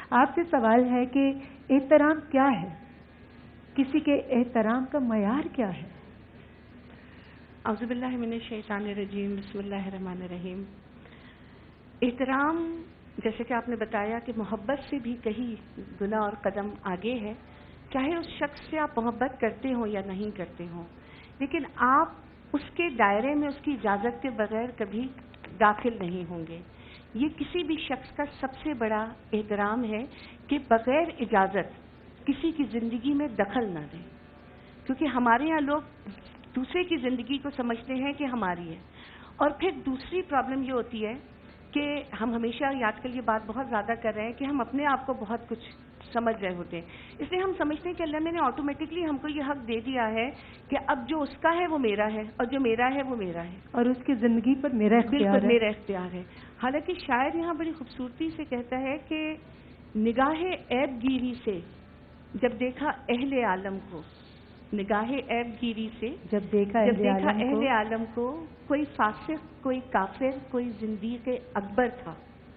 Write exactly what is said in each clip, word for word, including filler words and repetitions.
آپ سے سوال ہے کہ احترام کیا ہے؟ کسی کے احترام کا معیار کیا ہے؟ اعوذ باللہ من الشیطان الرجیم، بسم اللہ الرحمن الرحیم۔ احترام، جیسے کہ آپ نے بتایا کہ محبت سے بھی کہیں گنا اور قدم آگے ہے، چاہے اس شخص سے آپ محبت کرتے ہوں یا نہیں کرتے ہوں، لیکن آپ اس کے دائرے میں اس کی اجازت کے بغیر کبھی داخل نہیں ہوں گے۔ یہ کسی بھی شخص کا سب سے بڑا احترام ہے کہ بغیر اجازت کسی کی زندگی میں دخل نہ دیں، کیونکہ ہمارے یہاں لوگ دوسرے کی زندگی کو سمجھتے ہیں کہ ہماری ہے۔ اور پھر دوسری پرابلم یہ ہوتی ہے کہ ہم ہمیشہ آج کل یہ بات بہت زیادہ کر رہے ہیں کہ ہم اپنے آپ کو بہت کچھ سمجھ رہے ہوتے ہیں، اس لیے ہم سمجھتے ہیں کہ اللہ میں نے آٹومیٹکلی ہم کو یہ حق دے دیا ہے کہ اب جو اس کا ہے وہ میرا ہے اور جو میرا ہے وہ میرا ہے، اور اس کی زندگی پر میرا اختیار ہے۔ بالکل میرا اختیار ہے۔ حالانکہ شاعر یہاں بڑی خوبصورتی سے کہتا ہے کہ نگاہ عیب گیری سے جب دیکھا اہل عالم کو، نگاہ عیب گیری سے جب دیکھا جب اہل دیکھا عالم اہل کو عالم کو، کوئی فاسق، کوئی کافر، کوئی زندیق اکبر تھا،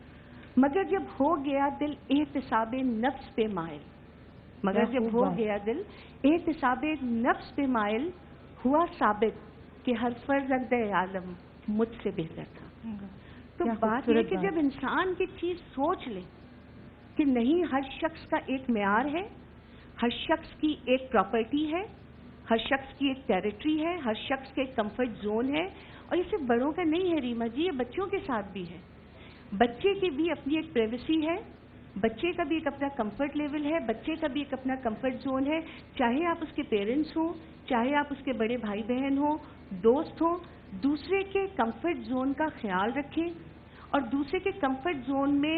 مگر جب ہو گیا دل احتساب نفس پہ مائل، مگر جب ہو گیا دل احتساب نفس پہ مائل، ہوا ثابت کہ ہر فرزند عالم مجھ سے بہتر تھا۔ تو بات یہ کہ جب انسان کی چیز سوچ لے کہ نہیں، ہر شخص کا ایک معیار ہے، ہر شخص کی ایک پراپرٹی ہے، ہر شخص کی ایک ٹیریٹری ہے، ہر شخص کے ایک کمفرٹ زون ہے، اور یہ صرف بڑوں کا نہیں ہے ریما جی، یہ بچوں کے ساتھ بھی ہے۔ بچے کی بھی اپنی ایک پرائیویسی ہے، بچے کا بھی ایک اپنا کمفرٹ لیول ہے، بچے کا بھی ایک اپنا کمفرٹ زون ہے، چاہے آپ اس کے پیرنٹس ہوں، چاہے آپ اس کے بڑے بھائی بہن ہوں، دوست ہوں، دوسرے کے کمفرٹ زون کا خیال رکھیں اور دوسرے کے کمفرٹ زون میں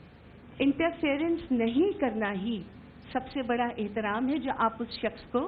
انٹرفیئرنس نہیں کرنا ہی سب سے بڑا احترام ہے، جو آپ اس شخص کو،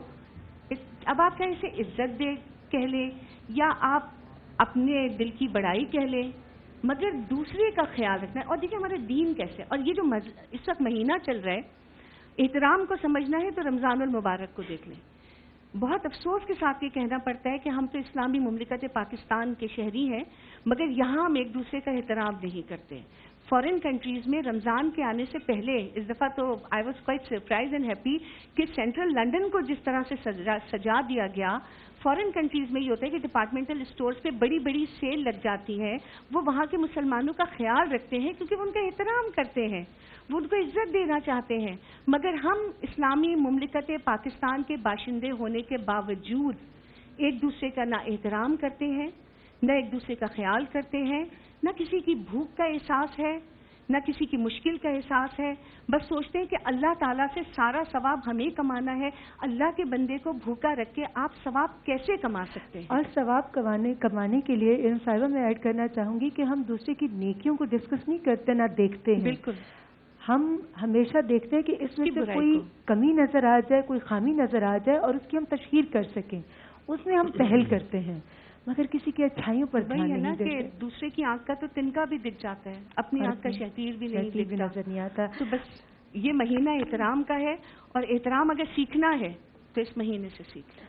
اب آپ کہیں اسے عزت دے کہہ لیں یا آپ اپنے دل کی بڑائی کہہ لیں، مگر دوسرے کا خیال رکھنا ہے۔ اور دیکھیں ہمارا دین کیسے، اور یہ جو اس وقت مہینہ چل رہا ہے، احترام کو سمجھنا ہے تو رمضان المبارک کو دیکھ لیں۔ بہت افسوس کے ساتھ یہ کہنا پڑتا ہے کہ ہم تو اسلامی مملکت پاکستان کے شہری ہیں، مگر یہاں ہم ایک دوسرے کا احترام نہیں کرتے۔ فارن کنٹریز میں رمضان کے آنے سے پہلے، اس دفعہ تو I was quite surprise and happy کہ سینٹرل لنڈن کو جس طرح سے سجا سجا دیا گیا، فارن کنٹریز میں یہ ہوتا ہے کہ ڈپارٹمنٹل اسٹورز پہ بڑی بڑی سیل لگ جاتی ہیں، وہ وہاں کے مسلمانوں کا خیال رکھتے ہیں کیونکہ وہ ان کا احترام کرتے ہیں، وہ ان کو عزت دینا چاہتے ہیں۔ مگر ہم اسلامی مملکت پاکستان کے باشندے ہونے کے باوجود ایک دوسرے کا نہ احترام کرتے ہیں، نہ ایک دوسرے کا خیال کرتے ہیں، نہ کسی کی بھوک کا احساس ہے، نہ کسی کی مشکل کا احساس ہے، بس سوچتے ہیں کہ اللہ تعالیٰ سے سارا ثواب ہمیں کمانا ہے۔ اللہ کے بندے کو بھوکا رکھ کے آپ ثواب کیسے کما سکتے ہیں؟ اور ثواب کمانے کمانے کے لیے ان صاحبہ میں ایڈ کرنا چاہوں گی کہ ہم دوسرے کی نیکیوں کو ڈسکس نہیں کرتے، نہ دیکھتے ہیں۔ بالکل، ہم ہمیشہ دیکھتے ہیں کہ اس میں سے کوئی کمی نظر آ جائے، کوئی خامی نظر آ جائے اور اس کی ہم تشہیر کر سکیں، اس میں ہم پہل کرتے ہیں، مگر کسی کی اچھائیوں پر دھیان نہیں دیتے۔ کہ دوسرے کی آنکھ کا تو تنکا بھی دکھ جاتا ہے، اپنی آنکھ کا شہتیر بھی نہیں دکھتا، نظر نہیں آتا۔ تو بس یہ مہینہ احترام کا ہے، اور احترام اگر سیکھنا ہے تو اس مہینے سے سیکھ لیں۔